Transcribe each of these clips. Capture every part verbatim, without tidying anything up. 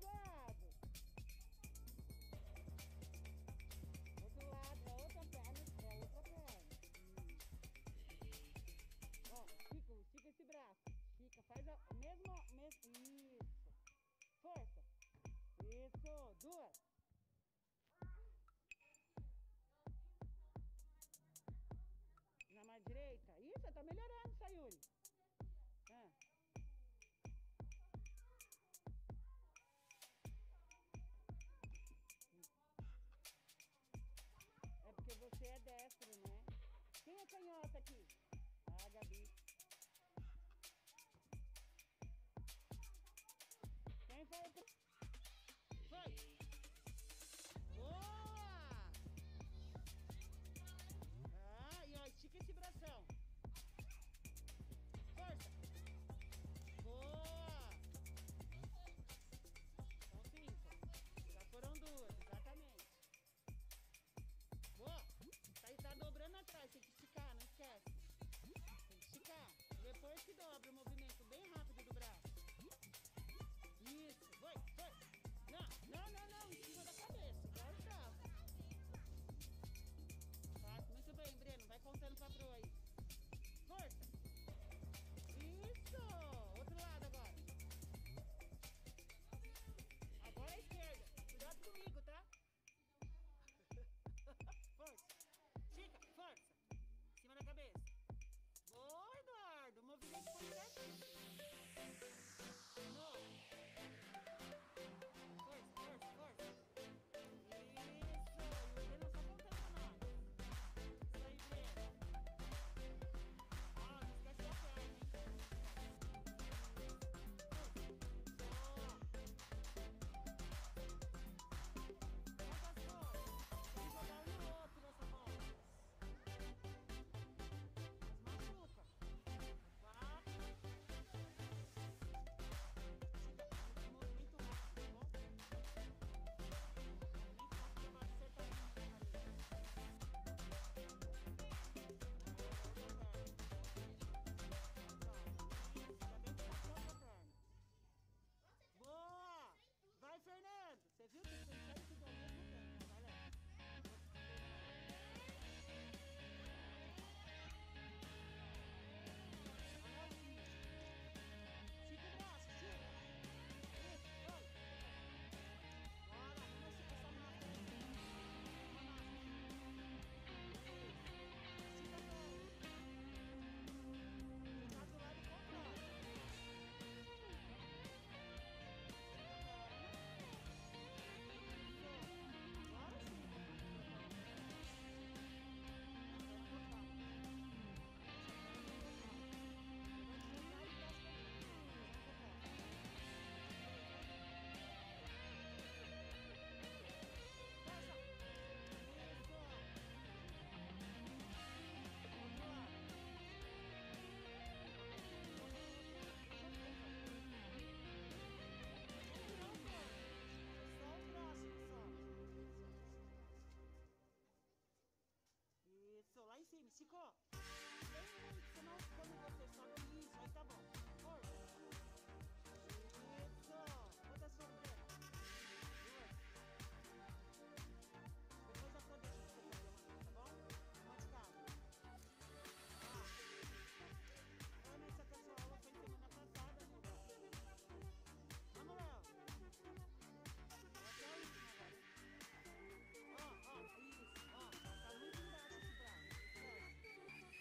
lado. Outro lado, é outra perna, é outra perna. Isso. Ó, estica, estica esse braço. Estica, faz a mesma, mesmo, isso. Força. Isso, duas. Na mão direita. Isso, tá melhorando, Sayuri. Ah. É porque você é destro, né? Quem é canhota aqui? Ah, Gabi. Quem foi? Foi! Boa! Ah, e ó, estica esse bração. Força! Boa! São cinco. Já foram duas, exatamente. Boa! Tá, tá dobrando atrás, tem que esticar, não esquece. Tem que esticar. Depois que dobra o movimento bem rápido do braço. Isso, foi, foi. Não, não, não, não, em cima da cabeça, igual estava. Fácil, muito bem, Breno, vai contando pra Pro aí. Força. Isso, outro lado agora. Agora a esquerda, cuidado comigo, tá? Força. Chica, força. Em cima da cabeça. Boa, Eduardo, o movimento foi certinho. De novo. Força, força, força. Isso, e o Breno só contando pra nós. Isso aí, Breno. Ah, não esquece da perna, hein? Boa. Quantas foram? Tem que jogar um no outro nessa bola. Mas machuca. Quatro. Fica movimento rápido, tá bom? Movimento rápido pra acertar a linha ali. Boa! Vai, Fernando! Você viu que tem que tudo ao mesmo tempo, né? Vai lá. Amorzinho. Estica o braço, estica. Isso, vai. Bora, vamos essa essa máscara aí. Uma máscara. Isso. Estica a perna. Tá do lado contrário. Agora sim. Isso, lá em cima, esticou. Bem muito, senão quando você sobe isso, aí tá bom. Força. Isso. Quantas foram, Breno? Duas. Depois a cor deixa de você fazer, tá bom? Uma de cada. Ó. Realmente essa sua aula foi semana passada, né? Vamos, Léo. Até a última agora. Ó, ó, isso. Ó, tá muito embaixo esse braço. Certo.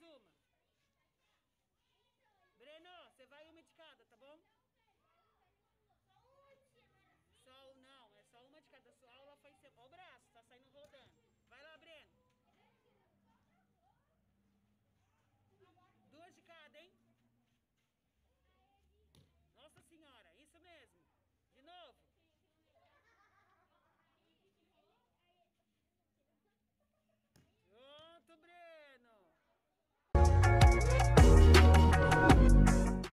uma. Breno, você vai uma de cada, tá bom?